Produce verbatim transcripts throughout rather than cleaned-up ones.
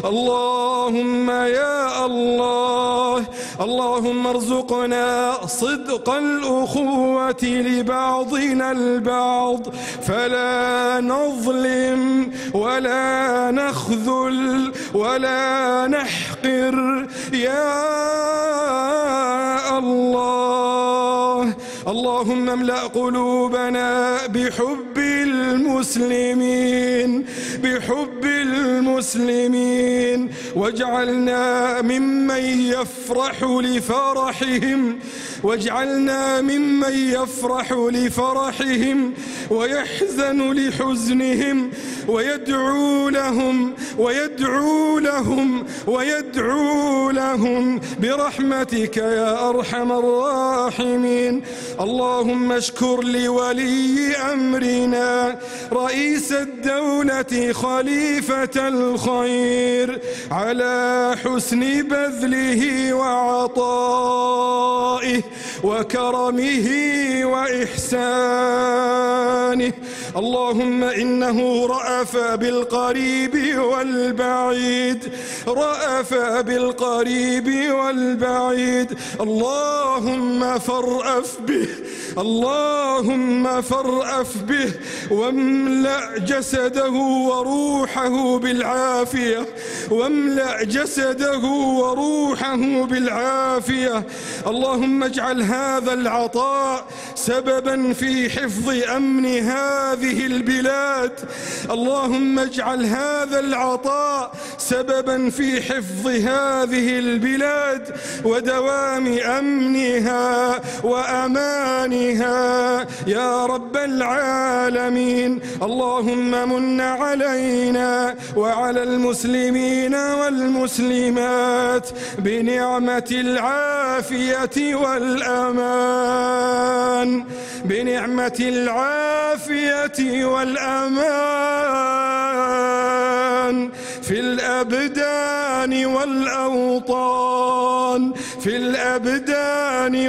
اللهم يا الله، اللهم ارزقنا صدق الأخوة لبعضنا البعض، فلا نظلم ولا نخذل ولا نحقر يا الله. اللهم املأ قلوبنا بحب المسلمين، بحب المسلمين، واجعلنا ممن يفرح لفرحهم، واجعلنا ممن يفرح لفرحهم ويحزن لحزنهم، ويدعو لهم ويدعو لهم ويدعو لهم برحمتك يا أرحم الراحمين. اللهم اشكر لولي أمرنا رئيس الدولة خليفة الخير على حسن بذله وعطائه وكرمه وإحسانه. اللهم إنه رأف بالقريب والبعيد، رأف بالقريب والبعيد. اللهم فارأف به، اللهم فارأف به، واملأ جسده وروحه بالعافية، واملأ جسده وروحه بالعافية. اللهم اجعل هذا العطاء سببا في حفظ أمن هذه البلاد، اللهم اجعل هذا العطاء سببا في حفظ هذه البلاد ودوام أمنها وأمانها يا رب العالمين. اللهم من علينا وعلى المسلمين والمسلمات بنعمة العافية والأمان، بنعمة العافية والأمان في الأبدان والأوطان، في الأبدان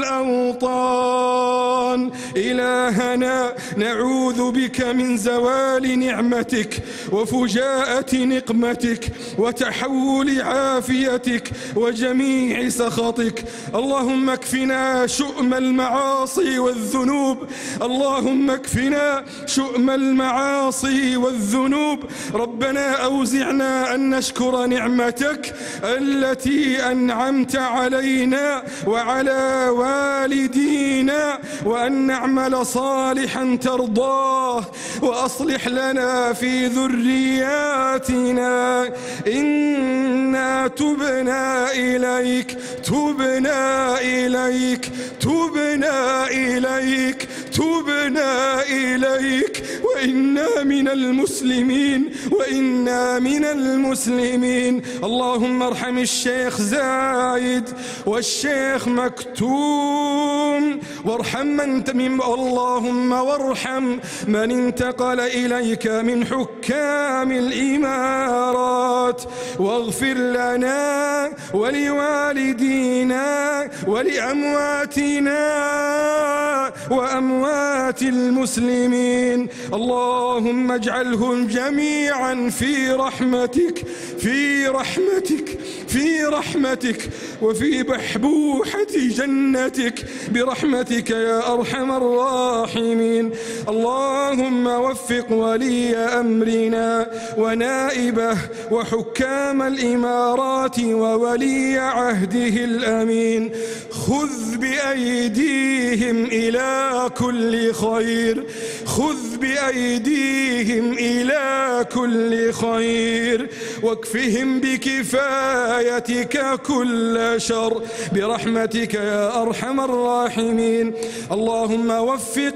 والأوطان. إلهنا نعوذ بك من زوال نعمتك وفجاءة نقمتك وتحول عافيتك وجميع سخطك. اللهم اكفنا شؤم المعاصي والذنوب، اللهم اكفنا شؤم المعاصي والذنوب. ربنا أوزعنا أن نشكر نعمتك التي أنعمت علينا وعلى والدينا، وأن نعمل صالحا ترضاه، وأصلح لنا في ذرياتنا إنا تبنا إليك، تبنا إليك، تبنا إليك، تبنا إليك، وإنا من المسلمين، وإنا من المسلمين. اللهم ارحم الشيخ زايد والشيخ مكتوم، وارحم من تمم، اللهم وارحم من انتقل إليك من حكام الإمارات، واغفر لنا ولوالدينا ولأمواتنا وأموات المسلمين. اللهم اجعلهم جميعا في رحمتك، في رحمتك، في رحمتك، وفي بحبوحة جنتك برحمتك يا أرحم الراحمين. اللهم وفق ولي أمرنا ونائبه وحكام الإمارات وولي عهده الأمين، خذ بأيديهم إلى كل خير، خذ بأيديهم إلى كل خير، واكفهم بكفايتك كل شر برحمتك يا أرحم الراحمين. اللهم وفق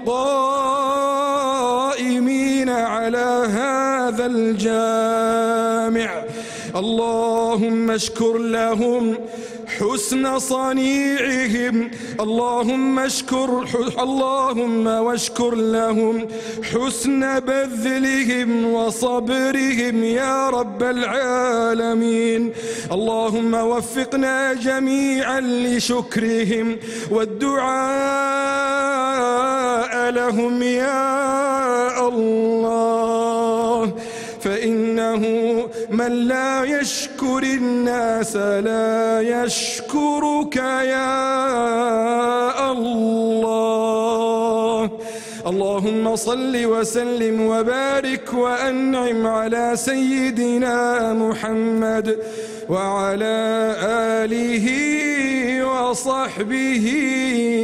القائمين على هذا الجامع، اللهم اشكر لهم حسن صنيعهم، اللهم اشكر اللهم واشكر لهم حسن بذلهم وصبرهم يا رب العالمين. اللهم وفقنا جميعا لشكرهم والدعاء لهم يا الله، فإن فإنه من لا يشكر الناس لا يشكرك يا الله. اللهم صل وسلم وبارك وأنعم على سيدنا محمد وعلى آله وصحبه